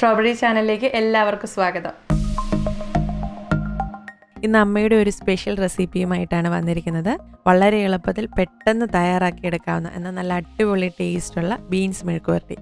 Strawberry ചാനലിലേക്ക് എല്ലാവർക്കും സ്വാഗതം. ഇന്ന് അമ്മയുടെ ഒരു സ്പെഷ്യൽ റെസിപ്പിയുമായിട്ടാണ് വന്നിരിക്കുന്നത്. വളരെ എളുപ്പത്തിൽ പെട്ടെന്ന് തയ്യാറാക്കിയെടുക്കാവുന്ന എന്നാൽ നല്ല അടിപൊളി ടേസ്റ്റുള്ള ബീൻസ് മെഴുക്കുവരട്ടി.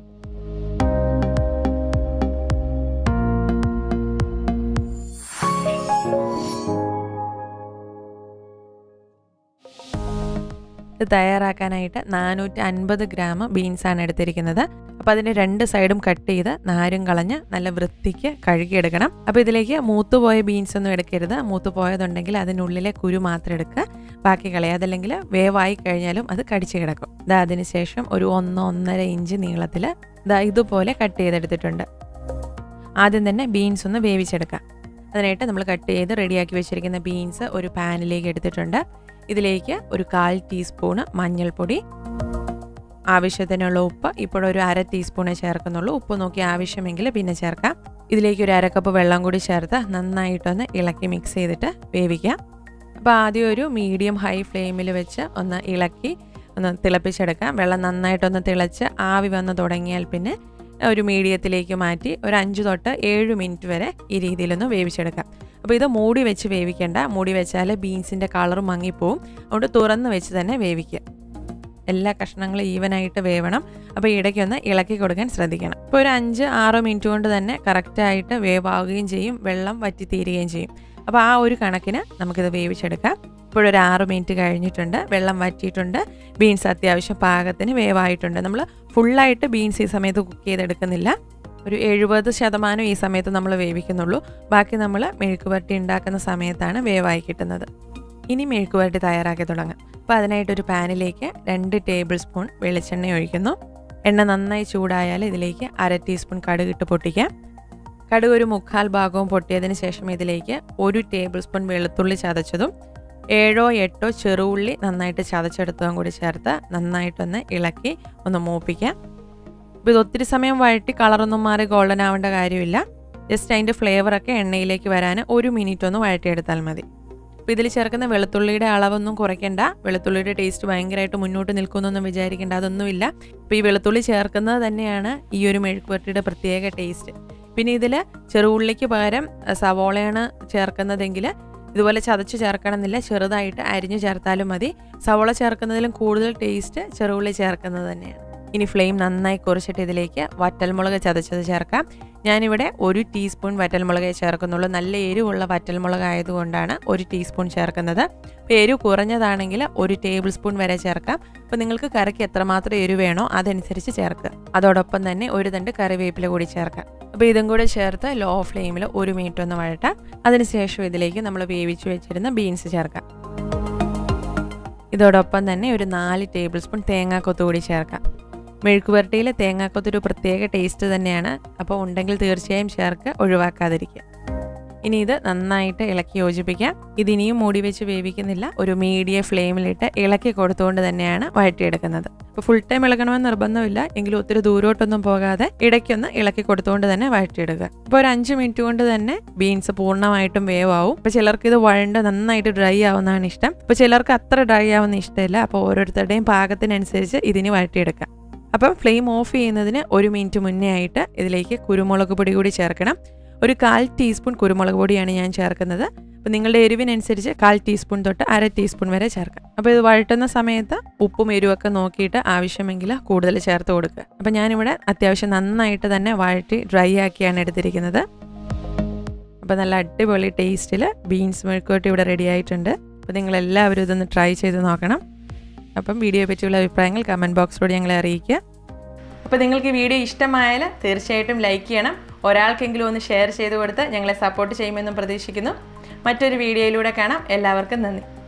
ഇത് തയ്യാറാക്കാനായിട്ട് 450 ഗ്രാം ബീൻസാണ് എടുത്തിരിക്കുന്നത്. അപ്പോൾ അതിൻ്റെ 2 സൈഡും കട്ട് ചെയ്ത് നാരും കളഞ്ഞ് നല്ല വൃത്തിക്ക് കഴുകിയെടുക്കണം. അപ്പോൾ ഇതിലേക്ക് മൂത്തുപോയ ബീൻസ് ഒന്നും എടുക്കരുത്. മൂത്തുപോയതുണ്ടെങ്കിൽ അതിനുള്ളിലെ കുരു മാത്രം എടുക്കുക, ബാക്കി കളയുക. അതല്ലെങ്കിൽ വേവായി കഴിഞ്ഞാലും അത് കടിച്ചു കിടക്കും. അതിന് ശേഷം ഒരു 1-1.5 ഇഞ്ച് നീളത്തിൽ ഇതുപോലെ കട്ട് ചെയ്തെടുത്തിട്ടുണ്ട്. ആദ്യം തന്നെ ബീൻസ് ഒന്ന് വേവിച്ചെടുക്കാം. അതിനായിട്ട് നമ്മൾ കട്ട് ചെയ്ത് റെഡിയാക്കി വെച്ചിരിക്കുന്ന ബീൻസ് ഒരു പാനിലേക്ക് എടുത്തിട്ടുണ്ട്. ഇതിലേക്ക് ഒരു 1/4 ടീസ്പൂണ് മഞ്ഞൾപ്പൊടി, ആവശ്യത്തിനുള്ള ഉപ്പ്, ഇപ്പോഴൊരു 1/2 ടീസ്പൂണേ ചേർക്കുന്നുള്ളൂ. ഉപ്പ് നോക്കി ആവശ്യമെങ്കിൽ പിന്നെ ചേർക്കാം. ഇതിലേക്ക് ഒരു 1/2 കപ്പ് വെള്ളം കൂടി ചേർത്ത് നന്നായിട്ടൊന്ന് ഇളക്കി മിക്സ് ചെയ്തിട്ട് വേവിക്കാം. അപ്പോൾ ആദ്യം ഒരു മീഡിയം ഹൈ ഫ്ലെയിമിൽ വെച്ച് ഒന്ന് ഇളക്കി ഒന്ന് തിളപ്പിച്ചെടുക്കാം. വെള്ളം നന്നായിട്ടൊന്ന് തിളച്ച് ആവി വന്ന് തുടങ്ങിയാൽ പിന്നെ ഒരു മീഡിയത്തിലേക്ക് മാറ്റി ഒരു 5 തൊട്ട് 7 മിനിറ്റ് വരെ ഈ രീതിയിലൊന്ന് വേവിച്ചെടുക്കാം. അപ്പോൾ ഇത് മൂടി വെച്ച് വേവിക്കേണ്ട. മൂടി വെച്ചാൽ ബീൻസിൻ്റെ കളർ മങ്ങിപ്പോവും. അതുകൊണ്ട് തുറന്ന് വെച്ച് തന്നെ വേവിക്കുക. എല്ലാ കഷ്ണങ്ങളും ഈവനായിട്ട് വേവണം. അപ്പോൾ ഇടയ്ക്കൊന്ന് ഇളക്കി കൊടുക്കാൻ ശ്രദ്ധിക്കണം. ഇപ്പോൾ ഒരു 5-6 മിനിറ്റ് കൊണ്ട് തന്നെ കറക്റ്റായിട്ട് വേവാവുകയും ചെയ്യും, വെള്ളം വറ്റി തീരുകയും ചെയ്യും. അപ്പോൾ ആ ഒരു കണക്കിന് നമുക്കിത് വേവിച്ചെടുക്കാം. ഇപ്പോഴൊരു 6 മിനിറ്റ് കഴിഞ്ഞിട്ടുണ്ട്, വെള്ളം വറ്റിയിട്ടുണ്ട്, ബീൻസ് അത്യാവശ്യം പാകത്തിന് വേവായിട്ടുണ്ട്. നമ്മൾ ഫുള്ളായിട്ട് ബീൻസ് ഈ സമയത്ത് കുക്ക് ചെയ്തെടുക്കുന്നില്ല. ഒരു 70% ഈ സമയത്ത് നമ്മൾ വേവിക്കുന്നുള്ളൂ. ബാക്കി നമ്മൾ മെഴുക്കുവരട്ടി ഉണ്ടാക്കുന്ന സമയത്താണ് വേവായി കിട്ടുന്നത്. ഇനി മെഴുക്കുവരട്ടി തയ്യാറാക്കി തുടങ്ങാം. അപ്പോൾ അതിനായിട്ടൊരു പാനിലേക്ക് 2 ടേബിൾ സ്പൂൺ വെളിച്ചെണ്ണ ഒഴിക്കുന്നു. എണ്ണ നന്നായി ചൂടായാൽ ഇതിലേക്ക് 1/2 ടീസ്പൂൺ കടുകിട്ട് പൊട്ടിക്കാം. കടുക് ഒരു 1/4 ഭാഗവും പൊട്ടിയതിന് ശേഷം ഇതിലേക്ക് 1 ടേബിൾ സ്പൂൺ വെളുത്തുള്ളി ചതച്ചതും 7-8 ചെറുഉള്ളി നന്നായിട്ട് ചതച്ചെടുത്തതും കൂടി ചേർത്ത് നന്നായിട്ടൊന്ന് ഇളക്കി ഒന്ന് മൂപ്പിക്കാം. അപ്പോൾ ഇത് ഒത്തിരി സമയം വഴറ്റി കളറൊന്നും മാറി ഗോൾഡൻ ആവേണ്ട കാര്യമില്ല. ജസ്റ്റ് അതിൻ്റെ ഫ്ലേവറൊക്കെ എണ്ണയിലേക്ക് വരാൻ 1 മിനിറ്റ് ഒന്ന് വഴറ്റിയെടുത്താൽ മതി. അപ്പോൾ ഇതിൽ ചേർക്കുന്ന വെളുത്തുള്ളിയുടെ അളവൊന്നും കുറയ്ക്കേണ്ട. വെളുത്തുള്ളിയുടെ ടേസ്റ്റ് ഭയങ്കരമായിട്ട് മുന്നോട്ട് നിൽക്കുമെന്നൊന്നും വിചാരിക്കേണ്ട, അതൊന്നുമില്ല. അപ്പോൾ ഈ വെളുത്തുള്ളി ചേർക്കുന്നത് തന്നെയാണ് ഈ ഒരു മെഴുക്കുവരട്ടിയുടെ പ്രത്യേക ടേസ്റ്റ്. പിന്നെ ഇതിൽ ചെറുഉള്ളിക്ക് പകരം സവോളയാണ് ചേർക്കുന്നതെങ്കിൽ ഇതുപോലെ ചതച്ച് ചേർക്കണമെന്നില്ല, ചെറുതായിട്ട് അരിഞ്ഞു ചേർത്താലും മതി. സവോള ചേർക്കുന്നതിലും കൂടുതൽ ടേസ്റ്റ് ചെറുഉള്ളി ചേർക്കുന്നത് തന്നെയാണ്. ഇനി ഫ്ലെയിം നന്നായി കുറച്ചിട്ട് ഇതിലേക്ക് വറ്റൽമുളക് ചതച്ചത് ചേർക്കാം. ഞാനിവിടെ 1 ടീസ്പൂൺ വറ്റൽമുളകേ ചേർക്കുന്നുള്ളൂ. നല്ല എരിവുള്ള വറ്റൽമുളക് ആയതുകൊണ്ടാണ് 1 ടീസ്പൂൺ ചേർക്കുന്നത്. അപ്പോൾ എരിവ് കുറഞ്ഞതാണെങ്കിൽ 1 ടേബിൾ സ്പൂൺ വരെ ചേർക്കാം. അപ്പോൾ നിങ്ങൾക്ക് കറിക്ക് എത്രമാത്രം എരിവ് വേണോ അതനുസരിച്ച് ചേർക്കുക. അതോടൊപ്പം തന്നെ 1 തണ്ട് കറിവേപ്പില കൂടി ചേർക്കാം. അപ്പോൾ ഇതും കൂടെ ചേർത്ത് ലോ ഫ്ലെയിമിൽ 1 മിനിറ്റ് ഒന്ന് വഴട്ടാം. അതിനുശേഷം ഇതിലേക്ക് നമ്മൾ വേവിച്ച് വെച്ചിരുന്ന ബീൻസ് ചേർക്കാം. ഇതോടൊപ്പം തന്നെ ഒരു 4 ടേബിൾ സ്പൂൺ തേങ്ങാക്കൊത്ത് കൂടി ചേർക്കാം. മെഴുക്കുവരട്ടിയിൽ തേങ്ങാക്കൊത്തൊരു പ്രത്യേക ടേസ്റ്റ് തന്നെയാണ്. അപ്പോൾ ഉണ്ടെങ്കിൽ തീർച്ചയായും ചേർക്കുക, ഒഴിവാക്കാതിരിക്കുക. ഇനി ഇത് നന്നായിട്ട് ഇളക്കി യോജിപ്പിക്കാം. ഇതിനിയും മൂടി വെച്ച് വേവിക്കുന്നില്ല, ഒരു മീഡിയം ഫ്ലെയിമിലിട്ട് ഇളക്കി കൊടുത്തുകൊണ്ട് തന്നെയാണ് വഴറ്റിയെടുക്കുന്നത്. അപ്പോൾ ഫുൾ ടൈം ഇളകണമെന്ന് നിർബന്ധമില്ല, എങ്കിലും ഒത്തിരി ദൂരോട്ടൊന്നും പോകാതെ ഇടയ്ക്കൊന്ന് ഇളക്കി കൊടുത്തുകൊണ്ട് തന്നെ വഴറ്റിയെടുക്കുക. ഇപ്പോൾ ഒരു 5 മിനിറ്റ് കൊണ്ട് തന്നെ ബീൻസ് പൂർണ്ണമായിട്ടും വേവാവും. അപ്പോൾ ചിലർക്ക് ഇത് വഴണ്ട് നന്നായിട്ട് ഡ്രൈ ആവുന്നതാണ് ഇഷ്ടം. അപ്പോൾ ചിലർക്ക് അത്ര ഡ്രൈ ആവുന്ന ഇഷ്ടമില്ല. അപ്പോൾ ഓരോരുത്തരുടെയും പാകത്തിനനുസരിച്ച് ഇതിന് വഴറ്റിയെടുക്കാം. അപ്പം ഫ്ലെയിം ഓഫ് ചെയ്യുന്നതിന് 1 മിനിറ്റ് മുന്നേ ആയിട്ട് ഇതിലേക്ക് കുരുമുളക് പൊടി കൂടി ചേർക്കണം. ഒരു 1/4 ടീസ്പൂൺ കുരുമുളക് പൊടിയാണ് ഞാൻ ചേർക്കുന്നത്. അപ്പോൾ നിങ്ങളുടെ എരിവിനനുസരിച്ച് 1/4 ടീസ്പൂൺ തൊട്ട് 1/2 ടീസ്പൂൺ വരെ ചേർക്കാം. അപ്പോൾ ഇത് വഴറ്റുന്ന സമയത്ത് ഉപ്പും എരിവൊക്കെ നോക്കിയിട്ട് ആവശ്യമെങ്കിൽ കൂടുതൽ ചേർത്ത് കൊടുക്കുക. അപ്പോൾ ഞാനിവിടെ അത്യാവശ്യം നന്നായിട്ട് തന്നെ വഴറ്റി ഡ്രൈ ആക്കിയാണ് എടുത്തിരിക്കുന്നത്. അപ്പോൾ നല്ല അടിപൊളി ടേസ്റ്റിൽ ബീൻസ് മെഴുക്കുവരട്ടി ഇവിടെ റെഡി ആയിട്ടുണ്ട്. അപ്പോൾ നിങ്ങളെല്ലാവരും ഇതൊന്ന് ട്രൈ ചെയ്ത് നോക്കണം. അപ്പം വീഡിയോയെ പറ്റിയുള്ള അഭിപ്രായങ്ങൾ കമൻറ്റ് ബോക്സിലൂടെ ഞങ്ങളെ അറിയിക്കുക. അപ്പോൾ നിങ്ങൾക്ക് വീഡിയോ ഇഷ്ടമായാൽ തീർച്ചയായിട്ടും ലൈക്ക് ചെയ്യണം. ഒരാൾക്കെങ്കിലും ഒന്ന് ഷെയർ ചെയ്ത് കൊടുത്ത് ഞങ്ങളെ സപ്പോർട്ട് ചെയ്യുമെന്നും പ്രതീക്ഷിക്കുന്നു. മറ്റൊരു വീഡിയോയിലൂടെ കാണാം. എല്ലാവർക്കും നന്ദി.